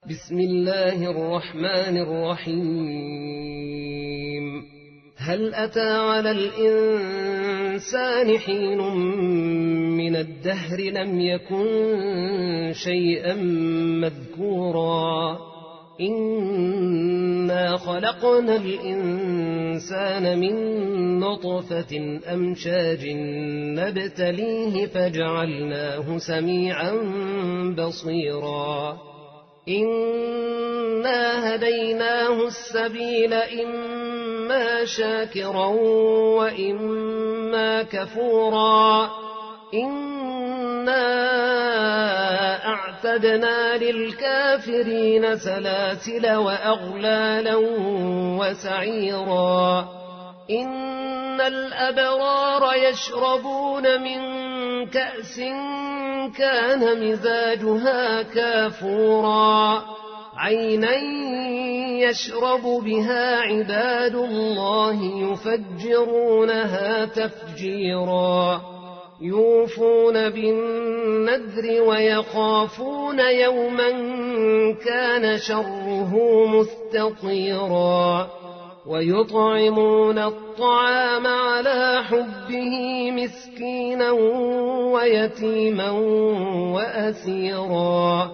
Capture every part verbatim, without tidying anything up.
بسم الله الرحمن الرحيم. هل أتى على الإنسان حين من الدهر لم يكن شيئا مذكورا إنا خلقنا الإنسان من نطفة أمشاج نبتليه فجعلناه سميعا بصيرا إنا هديناه السبيل إما شاكرا وإما كفورا إنا أعتدنا للكافرين سلاسل وأغلالا وسعيرا إن الأبرار يشربون من كأس كان مزاجها كافورا عينا يشرب بها عباد الله يفجرونها تفجيرا يوفون بالنذر ويخافون يوما كان شره مستطيرا ويطعمون الطعام على حبه مسكينا ويتيما وأسيرا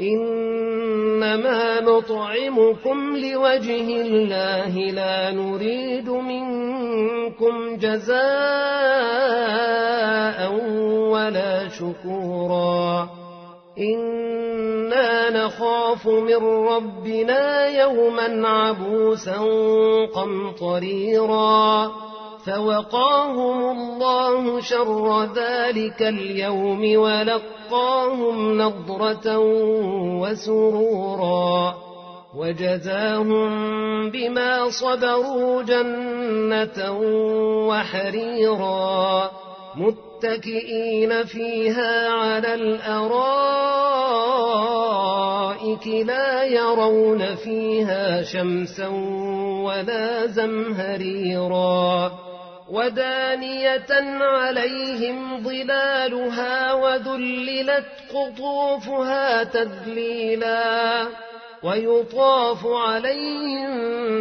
إنما نطعمكم لوجه الله لا نريد منكم جزاء ولا شكورا إنا نخاف من ربنا يوما عبوسا قمطريرا فوقاهم الله شر ذلك اليوم ولقاهم نضرة وسرورا وجزاهم بما صبروا جنة وحريرا متكئين فيها على الأرائك لا يرون فيها شمسا ولا زمهريرا ودانية عليهم ظلالها وذللت قطوفها تذليلا ويطاف عليهم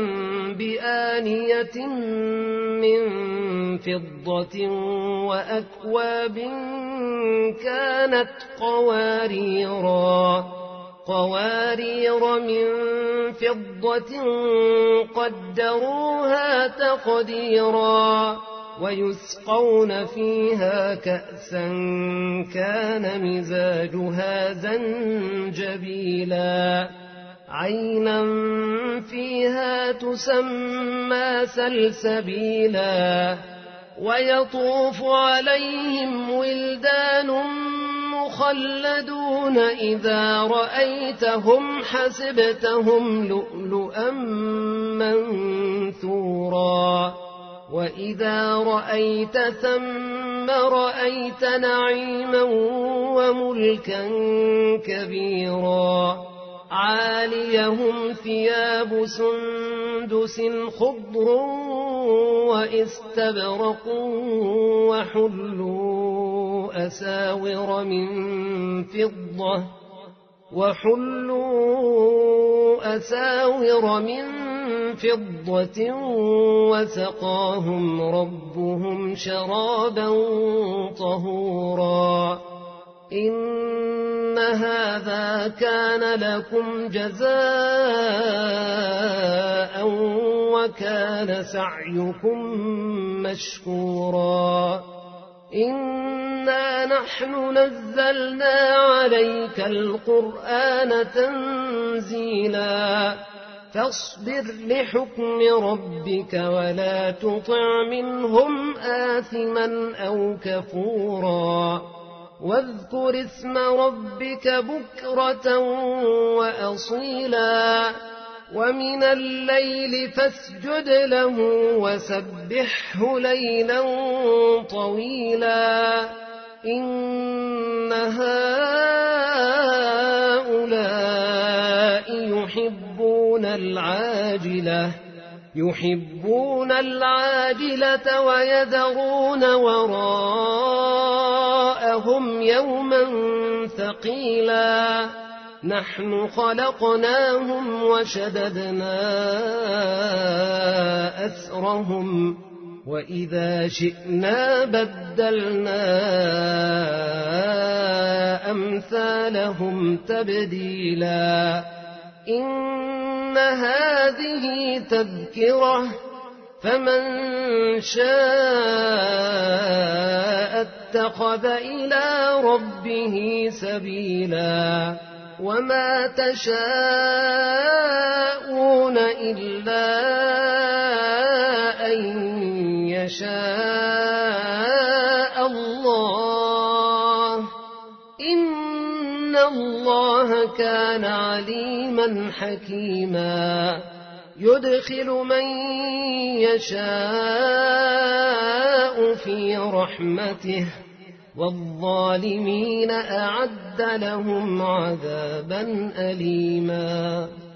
بآنية من فضة وأكواب كانت قواريرا قوارير من فضة قدروها تقديرا ويسقون فيها كأسا كان مزاجها زنجبيلا عينا فيها تسمى سلسبيلا ويطوف عليهم ولدان مخلدون إذا رأيتهم حسبتهم لؤلؤا منثورا وإذا رأيت ثم رأيت نعيما وملكا كبيرا عاليهم ثياب سندس خضر وإستبرق وحلوا أساور من فضة وحلوا أساور من فضة وسقاهم ربهم شرابا طهورا إن هذا كان لكم جزاء وكان سعيكم مشكورا إنا نحن نزلنا عليك القرآن تنزيلا فاصبر لحكم ربك ولا تطع منهم آثما أو كفورا واذكر اسم ربك بكرة وأصيلا ومن الليل فاسجد له وسبحه ليلا طويلا إن هؤلاء يحبون العاجلة يحبون العاجلة ويذرون وراءهم يوما ثقيلا نحن خلقناهم وشددنا أسرهم وإذا شئنا بدلنا أمثالهم تبديلا إن هذه تذكرة فمن شاء اتخذ إلى ربه سبيلا وما تشاءون إلا أن يشاء الله إن الله كان عليما حكيما يدخل من يشاء في رحمته والظالمين أعد لهم عذابا أليما.